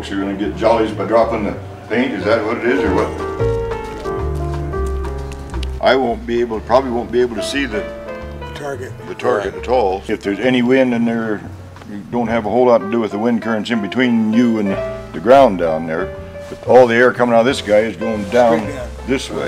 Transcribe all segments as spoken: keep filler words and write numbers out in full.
folks are going to get jollies by dropping the paint. Is that what it is, or what? I won't be able, probably won't be able to see the target, the target at all. If there's any wind in there, you don't have a whole lot to do with the wind currents in between you and the ground down there. But all the air coming out of this guy is going down, down. this way.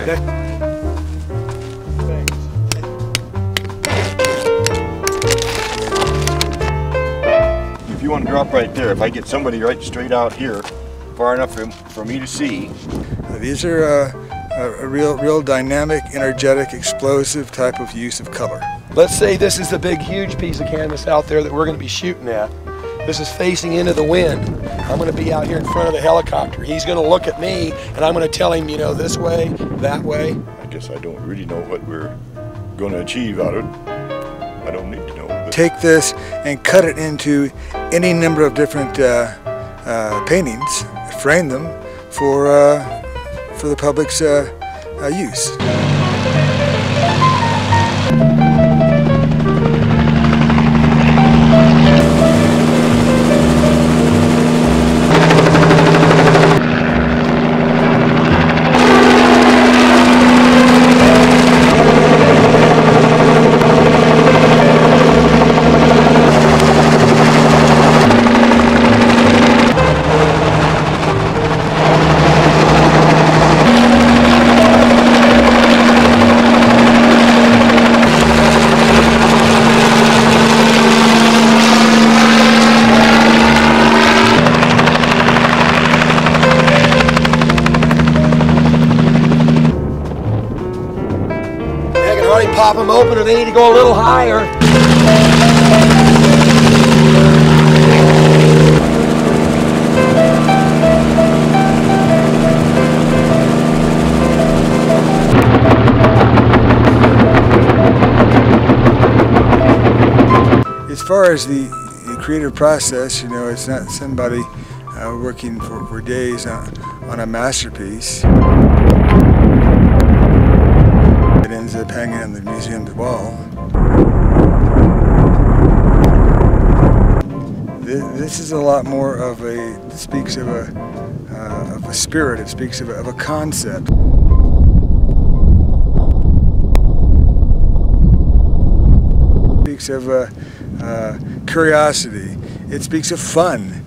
If you want to drop right there, if I get somebody right straight out here, far enough for, for me to see. These are uh, a, a real, real dynamic, energetic, explosive type of use of color. Let's say this is the big, huge piece of canvas out there that we're going to be shooting at. This is facing into the wind. I'm going to be out here in front of the helicopter. He's going to look at me, and I'm going to tell him, you know, this way, that way. I guess I don't really know what we're going to achieve out of it. I don't need to know. But take this and cut it into any number of different uh, uh, paintings, frame them for uh, for the public's uh, uh, use. Pop them open, or they need to go a little higher. As far as the, the creative process, you know, it's not somebody uh, working for, for days on, on a masterpiece. It ends up hanging on the museum's wall. This is a lot more of a, it speaks of a, uh, of a spirit, it speaks of a, of a concept. It speaks of a, uh, curiosity, it speaks of fun.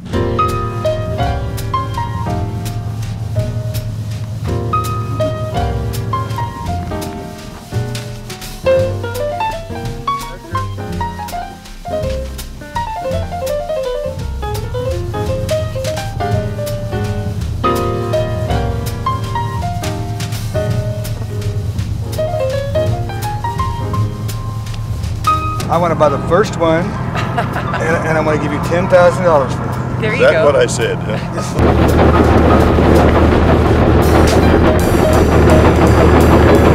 I want to buy the first one, and, and I'm going to give you ten thousand dollars for it. There you go. Is that go. what I said? Huh?